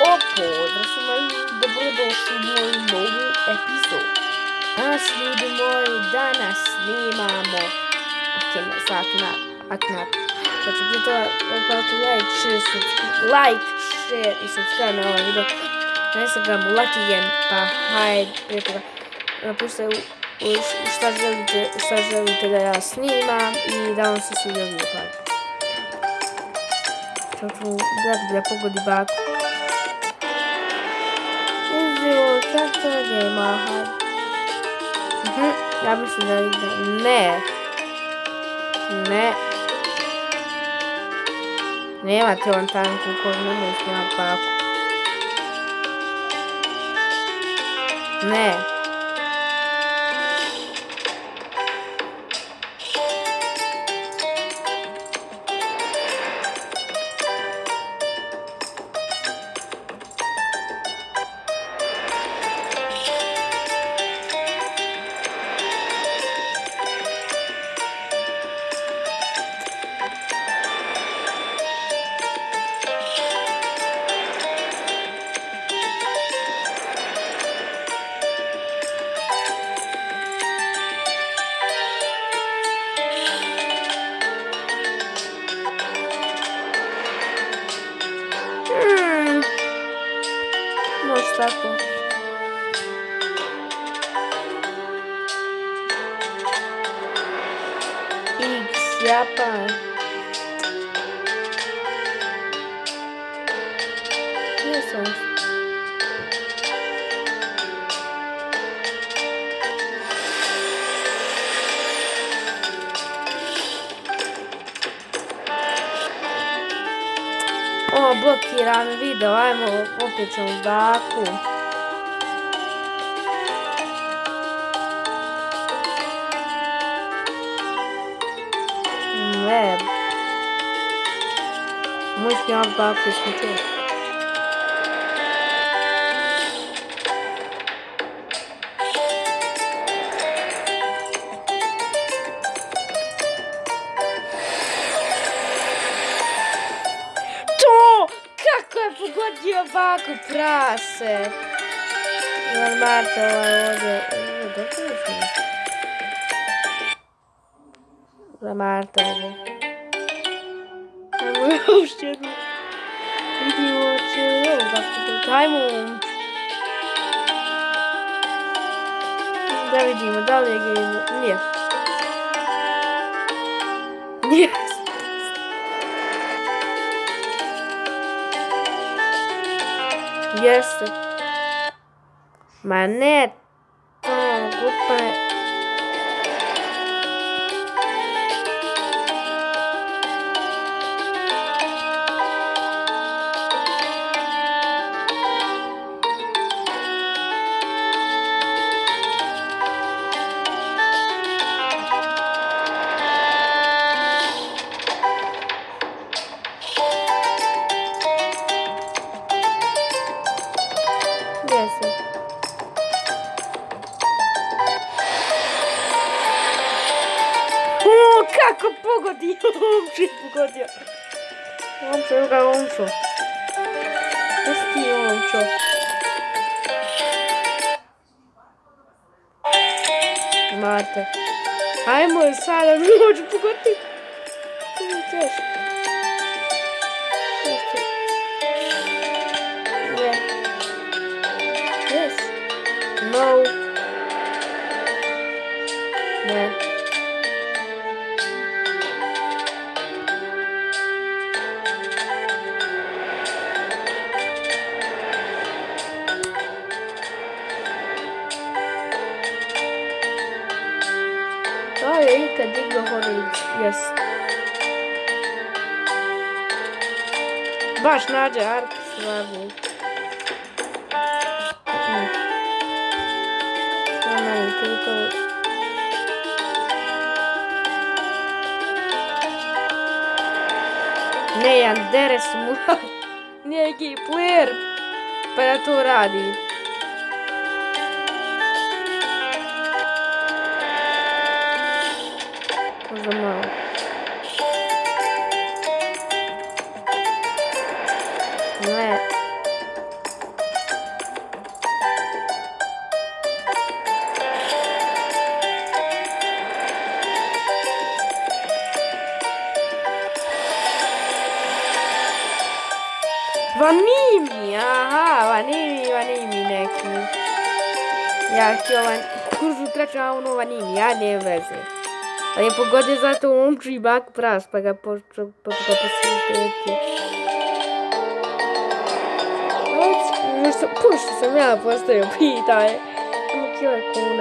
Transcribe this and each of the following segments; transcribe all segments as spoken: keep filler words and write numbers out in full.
pozdrav svima i dobrodošli u moju novu epizodu. Danas, ljudi moji, danas snimamo Akinator. Znači, prije toga like, share i subscribe na ovaj video na Instagramu Lucky pa hajde prije toga napišite šta želite, šta želite da ja snimam i da vam se sviđa video. Sad ću gledati da pogodi baku. Izio, kako nema, hajde. Mhm, ja mislim da ide. Ne. Ne. Nema ti on tanku koji nemoj snimati baku. Ne. Može tako. X, Japan. Ne sam. O, blokiran video, ajmo, opet ćemo baku. Ne. Možeš mi ovdje baku iskućati. Kako je pogodio baku prase? Ivan Marta ovaj ovdje. Dok je još mi? Ivan Marta ovdje. Ajmo još jednu. Vidimo će ovo kako bude. Ajmo momču. Da vidimo, da li je game? Nije. Nije. Jeste. Ma ne, to glupa je. Jeste. O, kako pogodio, omče pogodio. Omče, evo ga omčo. Gdje si ti omčo? Marte. Ajmo sada, mi hoću pogoditi. To je teško. Jeste. Ne. Yes. No. Ne. To je ikad diglo horic. Yes. Baš nađe ark slavni. Ne, Andere su mu neki player pa da to radi. Možda malo. Ne. Vanimi, aha, Vanimi, Vanimi neki. Ja htio van, kurzu treću, a ono Vanimi, ja ne veze. Ali je pogodio zato u omču i baku pras, pa ga počeo, pa ga posjetiti. Pošto sam ja postavio pitanje. Samo kila kuna.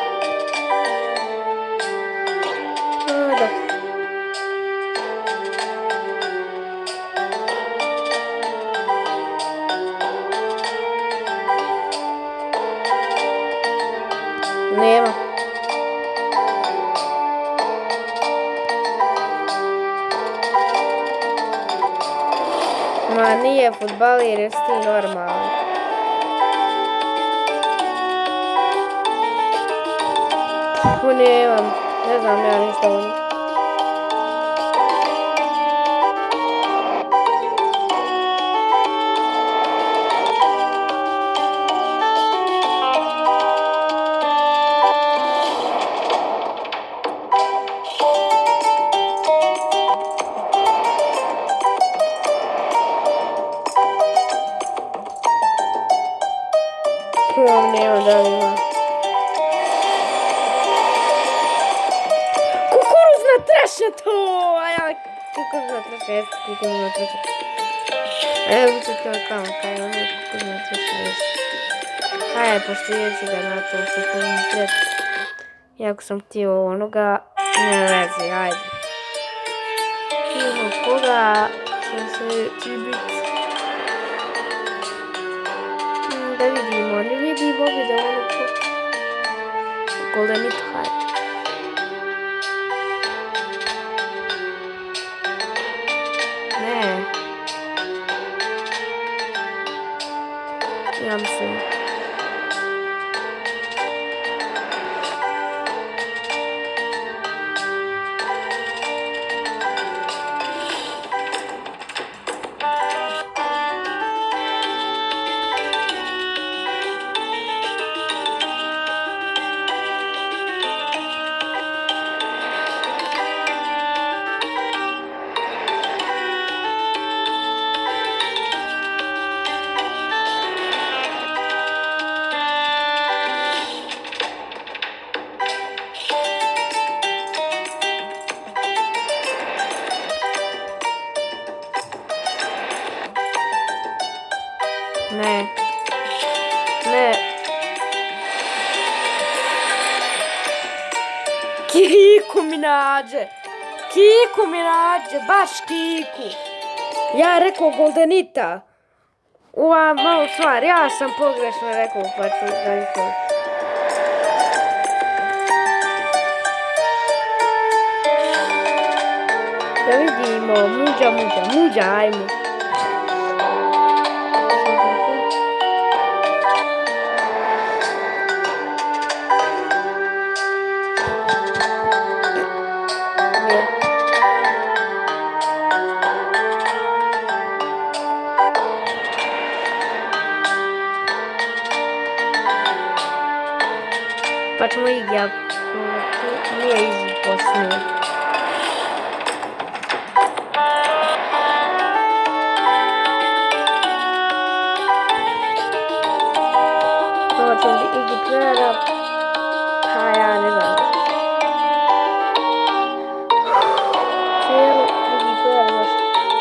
A, da. Nema. Ma nije futbaler, jesi ti normalan. Puh, nemam, ne znam ja ništa o njih. Puh, nemam da li ima. Treša to, a ja kukuruzna treša, jeste kukuruzna treša. Evo ću to kao, kaj je ono kukuruzna treša, jeste. Hajde, poštijeći ga na to kukuruznu trešu. Iako sam htio onoga, ne vezi, hajde. Idemo koga, što se će biti. Da vidimo, ne vidimo ovdje ono ko. Goldenito, hajde. Ne. Ja mislim. Ne. Ne. Kiku mi nađe. Kiku mi nađe. Baš Kiku. Ja rekao Goldenita. Ova malo stvar. Ja sam pogrešno rekao pa ću da ispravim. Da vidimo. Muđa, muđa, muđa, ajmo. Pa ćemo igrati. Nije easy poslije. Ovo ćemo igrati playera. Pa ja ne znam. Cijelu igrati playera još.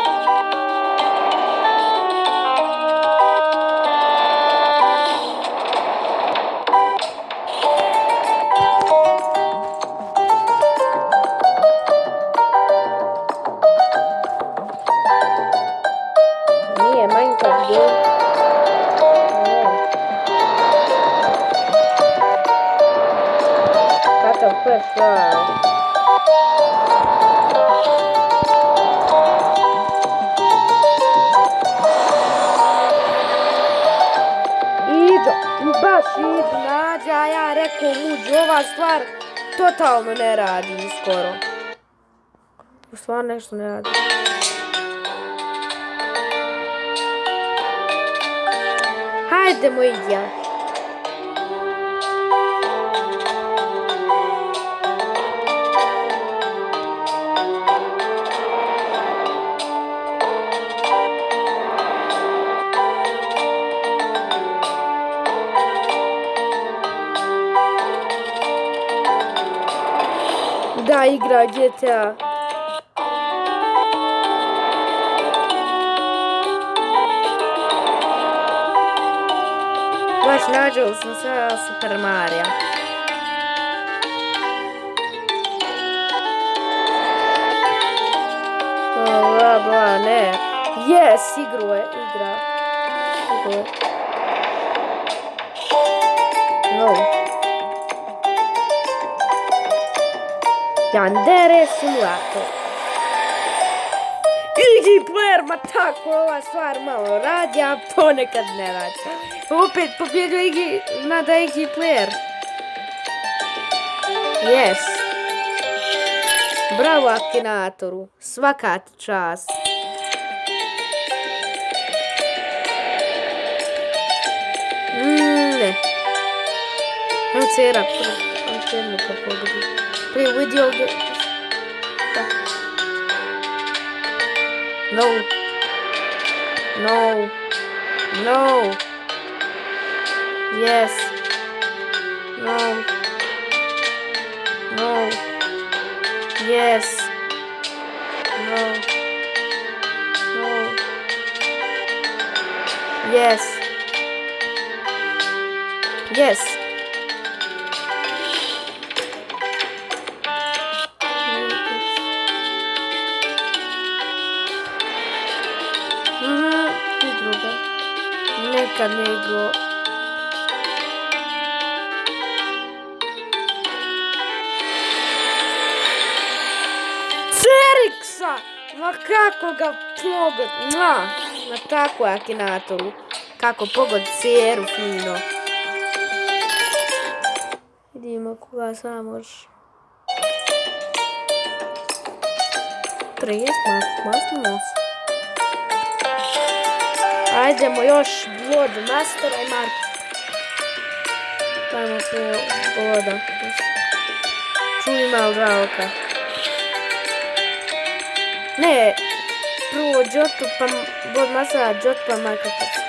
First try. Iđo, baš iđo, nađa, ja rekao muđu, ova stvar totalno ne radi skoro. U stvar nešto ne radi. Hajdemo iđa. ta igra G T A. Baš nađao sam sve Super Marija. Bla bla, ne. Yes, igru je, igra. Igru je. No. Yandere simulator. Easy player, ma tako ova stvar malo radi, a ponekad ne radi. Opet pobjedio Iggy, nada Easy player. Yes. Bravo Akinatoru, svaka ti čast. Mm, ne. Ajmo cera, ajmo cera kako pogodi. Prije vidio ga... No. No. No. Yes. No. No. Yes. No. No. Yes. Yes. Mhm, i druga. Nekad ne igro. Ceriksa! Ma kako ga pogod... Ma! Ma tako je Akinatoru. Kako pogod ceru fino. Vidimo koga sam možeš. Trest, masno nos. Ajdemo još Blood Mastera i Mark. Dajmo prvo Bloda. Čuj malo žalka. Ne, prvo Jotu pa Blood Mastera, Jot pa Marka Kopsa.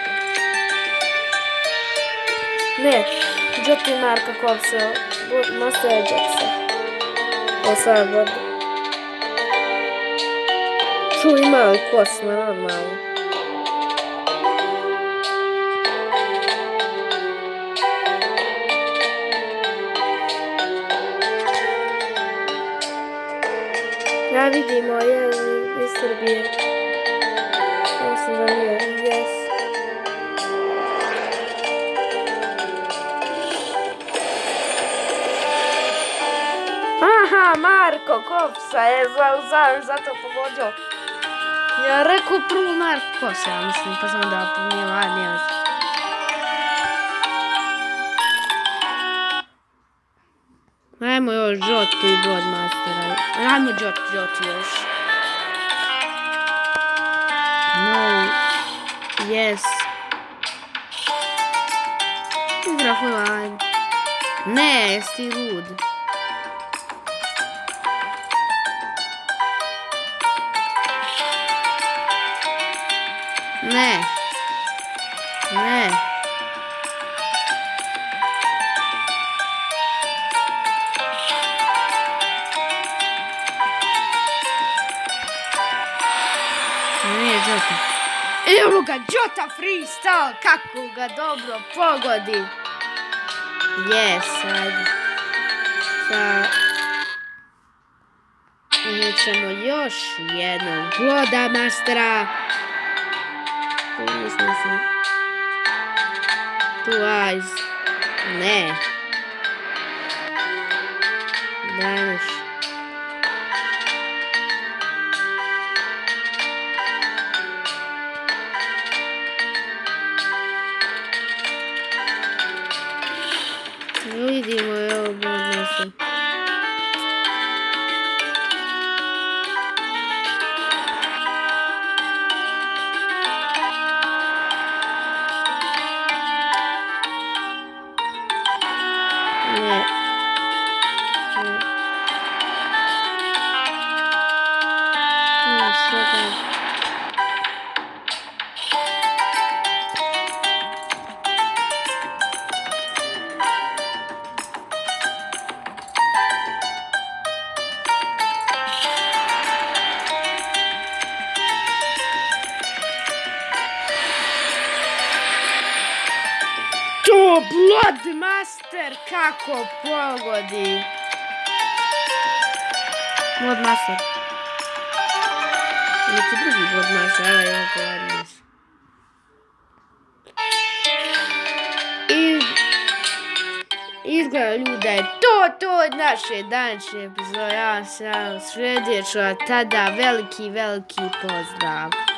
Ne, Jot i Marka Kopsa, Blood Mastera i Jotsa. Ovo sada Blood. Čuj malo kosma, normalno. Ja vidimo, je iz Srbije. Ja sam zavio, yes. Aha, Marko Kopsa je zato pogodio. Ja rekao prvo Marko Kopsa, ja mislim, pa sam da pomijel, a nije mislim. Ajmo još Jotu i Blood Mastera. Ajmo Jot, Jot još. No. Yes. Igra full. Ne, jesi ti lud. Ne. Ne. Nije Jota. Evo ga, Jota freestyle, kako ga dobro pogodi. Yes, ajde. Sad ćemo još jednog Bloda Mastera. Mislim sam. Two eyes. Ne. Dajmoš. Vidimo je ovo Blood Master. Ne. Ne. Ne, što da. To Bloodmaster kako pogodi. Bloodmaster. Neki drugi Bloodmaster, evo je ovako radniš. I izgleda ljudi da je to to od naše današnje epizode. Ja sam sljedeća, tada veliki, veliki pozdrav.